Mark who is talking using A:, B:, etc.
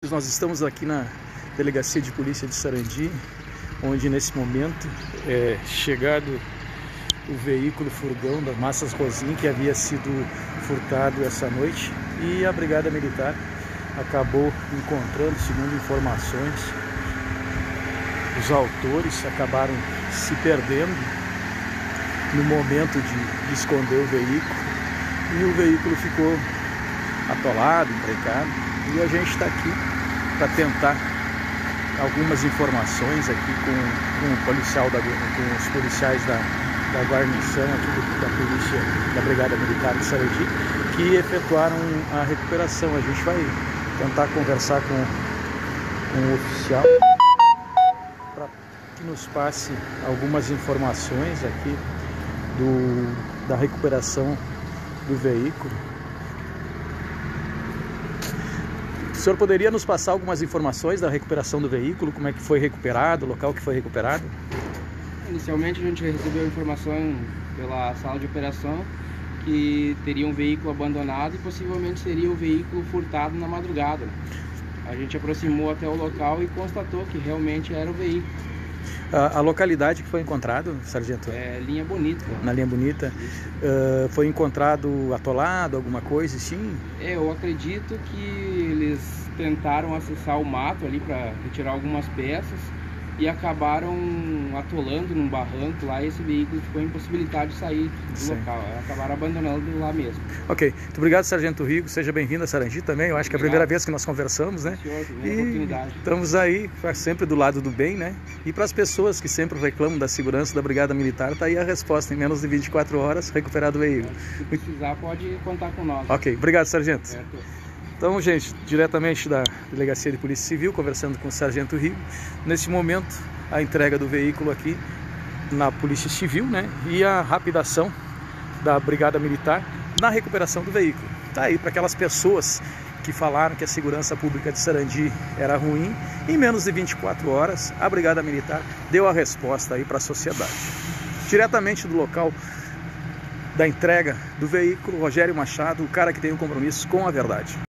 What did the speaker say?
A: Nós estamos aqui na Delegacia de Polícia de Sarandi, onde nesse momento é chegado o veículo furgão da Massas Rosim, que havia sido furtado essa noite, e a Brigada Militar acabou encontrando, segundo informações, os autores acabaram se perdendo no momento de esconder o veículo, e o veículo ficou atolado, encrencado, e a gente está aqui para tentar algumas informações aqui com os policiais da guarnição aqui da polícia, da Brigada Militar de Sarandi, que efetuaram a recuperação. A gente vai tentar conversar com o oficial para que nos passe algumas informações aqui da recuperação do veículo. O senhor poderia nos passar algumas informações da recuperação do veículo, como é que foi recuperado, o local que foi recuperado?
B: Inicialmente a gente recebeu informação pela sala de operação que teria um veículo abandonado e possivelmente seria um veículo furtado na madrugada. A gente aproximou até o local e constatou que realmente era o veículo.
A: A localidade que foi encontrado, sargento?
B: É Linha Bonita.
A: Na Linha Bonita. Foi encontrado atolado, alguma coisa assim?
B: Eu acredito que eles tentaram acessar o mato ali para retirar algumas peças e acabaram atolando num barranco lá, e esse veículo ficou impossibilitado de sair do local. Acabaram abandonando lá mesmo.
A: Ok. Muito obrigado, Sargento Rigo. Seja bem-vindo a Sarandi também. Eu acho que é a primeira vez que nós conversamos, né?
B: Senhor, oportunidade.
A: Estamos aí sempre do lado do bem, né? E para as pessoas que sempre reclamam da segurança da Brigada Militar, está aí a resposta. Em menos de 24 horas, recuperado o veículo.
B: Se precisar, pode contar com nós.
A: Ok. Obrigado, Sargento.
B: Certo.
A: Então, gente, diretamente da Delegacia de Polícia Civil, conversando com o Sargento Rigo. Nesse momento, a entrega do veículo aqui na Polícia Civil, né? E a rapidação da Brigada Militar na recuperação do veículo. Tá aí para aquelas pessoas que falaram que a segurança pública de Sarandi era ruim. Em menos de 24 horas, a Brigada Militar deu a resposta aí para a sociedade. Diretamente do local da entrega do veículo, Rogério Machado, o cara que tem um compromisso com a verdade.